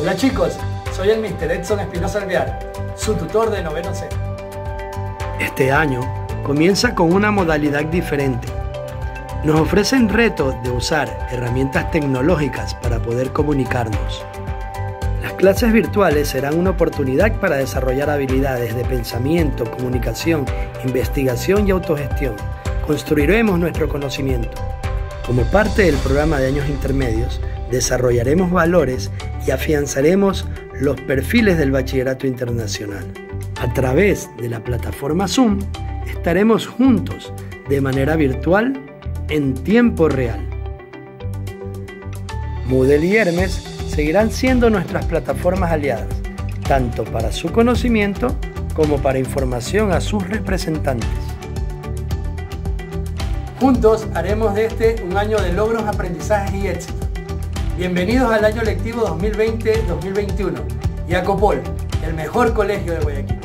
Hola chicos, soy el Mr. Edson Espinosa Alvear, su tutor de noveno C. Este año comienza con una modalidad diferente. Nos ofrecen retos de usar herramientas tecnológicas para poder comunicarnos. Las clases virtuales serán una oportunidad para desarrollar habilidades de pensamiento, comunicación, investigación y autogestión. Construiremos nuestro conocimiento. Como parte del programa de años intermedios, desarrollaremos valores y afianzaremos los perfiles del bachillerato internacional. A través de la plataforma Zoom, estaremos juntos de manera virtual en tiempo real. Moodle y Hermes seguirán siendo nuestras plataformas aliadas, tanto para su conocimiento como para información a sus representantes. Juntos haremos de este un año de logros, aprendizajes y éxito. Bienvenidos al año lectivo 2020-2021 y a Copol, el mejor colegio de Guayaquil.